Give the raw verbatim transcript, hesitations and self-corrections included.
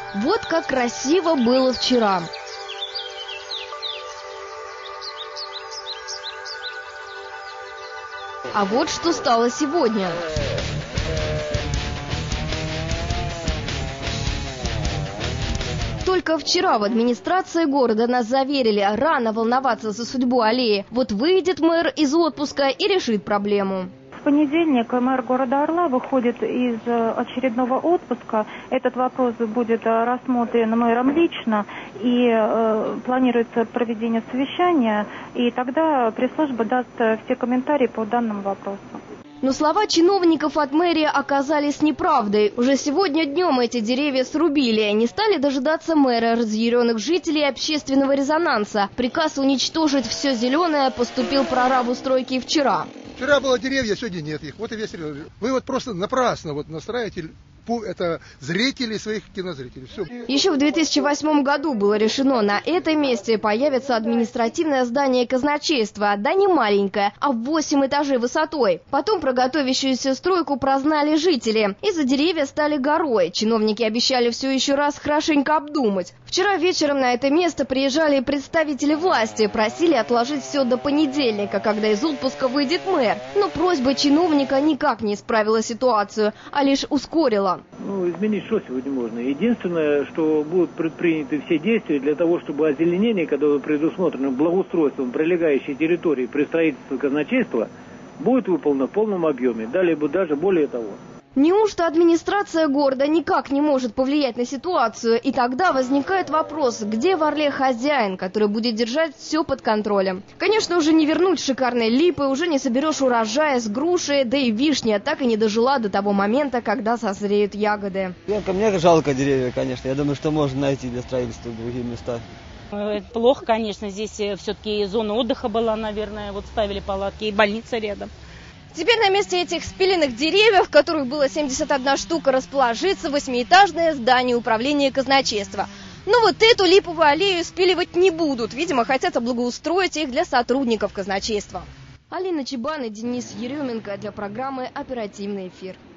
Вот как красиво было вчера. А вот что стало сегодня. Только вчера в администрации города нас заверили, рано волноваться за судьбу аллеи. Вот выйдет мэр из отпуска и решит проблему. В понедельник мэр города Орла выходит из очередного отпуска. Этот вопрос будет рассмотрен мэром лично, и э, планируется проведение совещания, и тогда пресс-служба даст все комментарии по данному вопросу. Но слова чиновников от мэрии оказались неправдой. Уже сегодня днем эти деревья срубили. Не стали дожидаться мэра, разъяренных жителей и общественного резонанса. Приказ уничтожить все зеленое поступил прорабу стройки вчера. Вчера было деревья, сегодня нет их. Вот и весь регион. Вы вот просто напрасно вот настраиваете это зрителей, своих кинозрителей. Все. Еще в две тысячи восьмом году было решено, на этом месте появится административное здание казначейства. Да не маленькое, а в восемь этажей высотой. Потом про готовящуюся стройку прознали жители. Из-за деревья стали горой. Чиновники обещали все еще раз хорошенько обдумать. Вчера вечером на это место приезжали представители власти. Просили отложить все до понедельника, когда из отпуска выйдет мэр. Но просьба чиновника никак не исправила ситуацию, а лишь ускорила. Ну, изменить что сегодня можно? Единственное, что будут предприняты все действия для того, чтобы озеленение, которое предусмотрено благоустройством прилегающей территории при строительстве казначейства, будет выполнено в полном объеме. Далее бы даже более того. Неужто администрация города никак не может повлиять на ситуацию? И тогда возникает вопрос, где в Орле хозяин, который будет держать все под контролем? Конечно, уже не вернуть шикарные липы, уже не соберешь урожая с груши, да и вишня так и не дожила до того момента, когда созреют ягоды. Мне жалко деревья, конечно. Я думаю, что можно найти для строительства другие места. Это плохо, конечно. Здесь все-таки зона отдыха была, наверное. Вот ставили палатки и больница рядом. Теперь на месте этих спиленных деревьев, которых было семьдесят одна штука, расположится восьмиэтажное здание управления казначейства. Но вот эту липовую аллею спиливать не будут. Видимо, хотят благоустроить их для сотрудников казначейства. Алина Чебан и Денис Еременко для программы «Оперативный эфир».